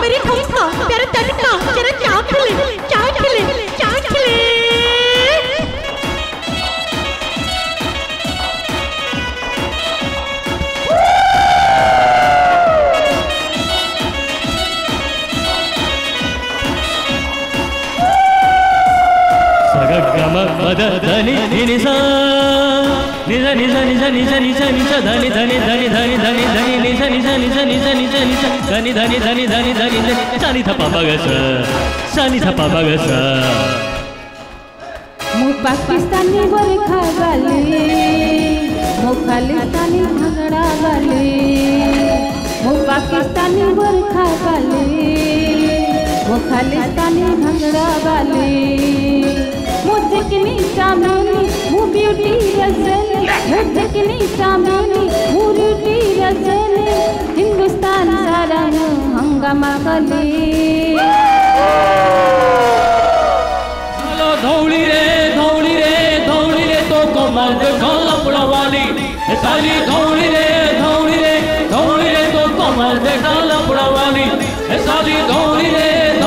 मेरी ठुमका प्यारा तड़का जरा चाट ले चाट ले चाट ले। सगगम पद धनि धनि सा निज निज निज निज निज निज धनि धनि धनि धनि धनि धनि निज निज निज निज निज निज धनि धनि धनि धनि धनि सानि थ प ग स सानि थ प ग स। मु पाकिस्तानी बरखा गाली मु खालिस्तानी भंगड़ा गाली मु पाकिस्तानी बरखा गाली मु खालिस्तानी भंगड़ा गाली मु चिकनी चामेली मु ब्यूटी रजनी मु चिकनी चामेली मु ब्यूटी रजनी हिंदुस्तान सारा हंगामा कली। धौली रे तो कमल देखा लपड़ा वाली साली धौली रे तो कमल देखा लपड़ा वाली साली धौली रे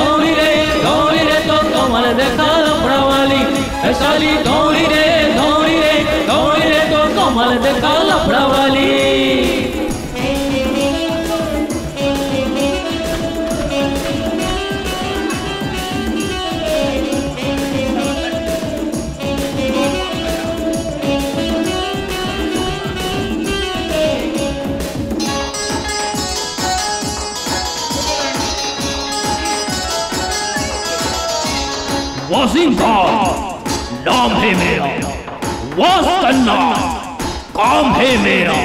तो कमल देखा लपड़ा वाली साली धौली रे तो कमल देखा लपड़ा वाली। वॉशिंगटन नाम है मेरा, वास करना काम है मेरा।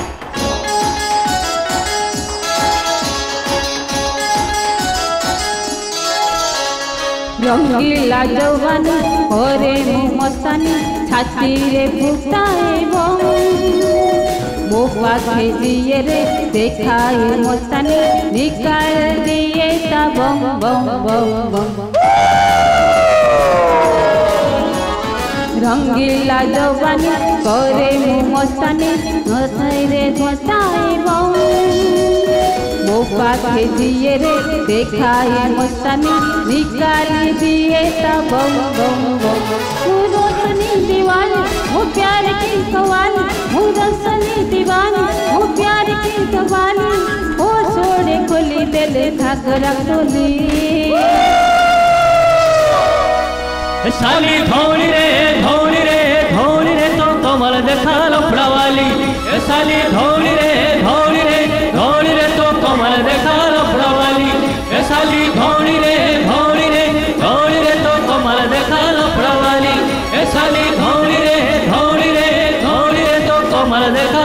रंगीला जवान ओरे मस्तानी छाती रे फुटाए बम मो पाखे दिए रे देखाए मस्तानी निकाल दिए ता बम बम बम बम। रंगीला जवानी करे मस्तानी हंसाई रे हंसाए बम मो पाखे दिए रे देखाए मस्तानी निकाली दिए ता बम बम बम। तू रोशनी दीवानी वो प्यार की कवानी वो रोशनी दीवानी वो प्यार की कवानी ओ छोड़े खोली दिल घाघरा खोली। साली धौली रे तो कमल देखा लपड़ा वाली साली धौली रे तो कमल देखा लपड़ा वाली साली धौली रे तो कमल देखा लपड़ा वाली साली धौली रे तो कमल देखा